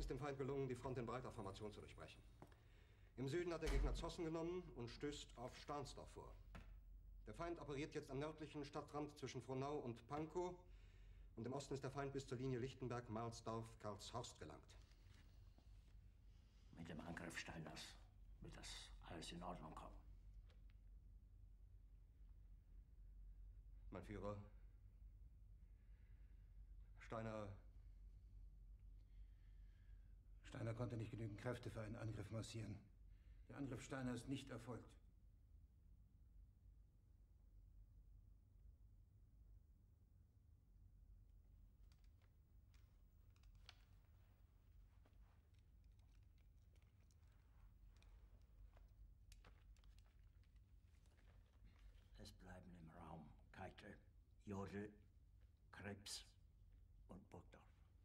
ist dem Feind gelungen, die Front in breiter Formation zu durchbrechen. Im Süden hat der Gegner Zossen genommen und stößt auf Stahnsdorf vor. Der Feind operiert jetzt am nördlichen Stadtrand zwischen Frohnau und Pankow. Und im Osten ist der Feind bis zur Linie Lichtenberg-Marsdorf-Karlshorst gelangt. Mit dem Angriff Steiners wird das alles in Ordnung kommen. Mein Führer, Steiner konnte nicht genügend Kräfte für einen Angriff massieren. Der Angriff Steiner ist nicht erfolgt. Es bleiben im Raum Keitel, Jodl, Krebs und Burgdorf.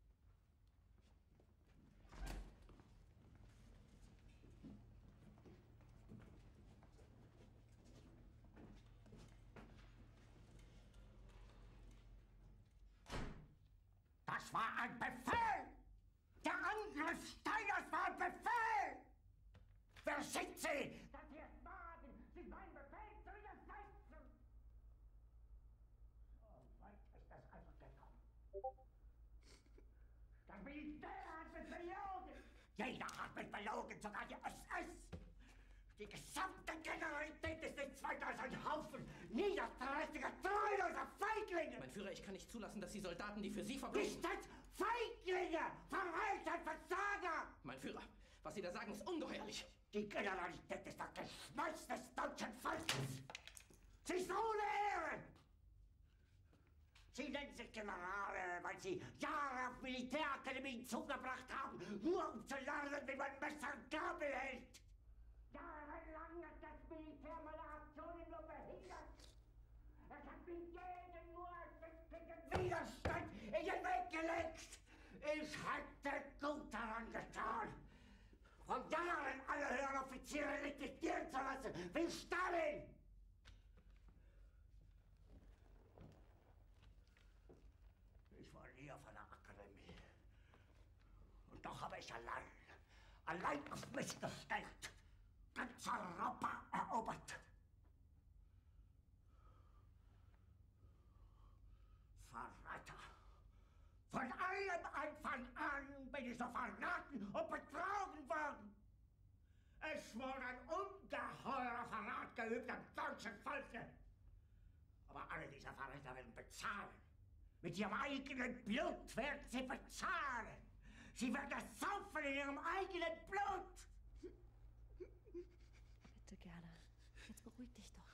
Das war ein Befehl! Der Angriff Steiners war ein Befehl! Wer sind Sie? Dass Sie es wagen, sich meinen Befehl zu widersetzen! So weit ist es also gekommen. Das Militär hat mich belogen! Jeder hat mich belogen, sogar die SS! Die gesamte Generalität ist nichts weiter als ein Haufen niederträchtiger, treuloser Feiglinge! Mein Führer, ich kann nicht zulassen, dass die Soldaten, die für Sie verbringen... Nicht als Feiglinge! Verreiter, Versager! Mein Führer, was Sie da sagen, ist ungeheuerlich! Die Generalität ist das Geschmeiß des deutschen Volkes! Sie ist ohne Ehre! Sie nennen sich Generale, weil Sie Jahre auf Militärakademien zugebracht haben, nur um zu lernen, wie man Messer und Gabel hält! Jahrelang hat das Militär meine Aktionen nur behindert. Es hat mir jeden nur ersichtlichen Widerstand in den Weg gelegt. Ich hätte gut daran getan, von Jahren alle höheren Offiziere liquidieren zu lassen, wie Stalin. Ich war nie auf einer Akademie. Und doch habe ich allein auf mich gestellt, ganz Europa erobert. Verräter! Von allem Anfang an bin ich so verraten und betrogen worden. Es wurde ein ungeheurer Verrat geübt am deutschen Volke. Aber alle diese Verräter werden bezahlen. Mit ihrem eigenen Blut werden sie bezahlen. Sie werden es saufen in ihrem eigenen Blut. Bitte, Gerda. Jetzt beruhig dich doch.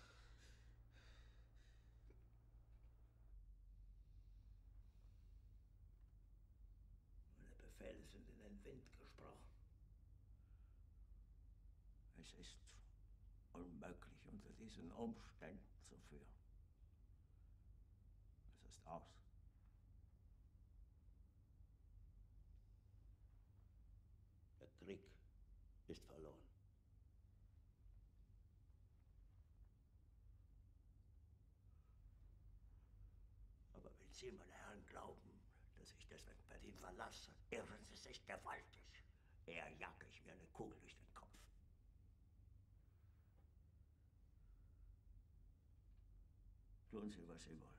Meine Befehle sind in den Wind gesprochen. Es ist unmöglich, unter diesen Umständen zu führen. Es ist aus. Der Krieg ist verloren. Aber wenn Sie, meine Herren, glauben, dass ich deswegen Berlin verlasse, irren Sie sich gewaltig. Eher jage ich mir eine Kugel durch den Kopf. Tun Sie, was Sie wollen.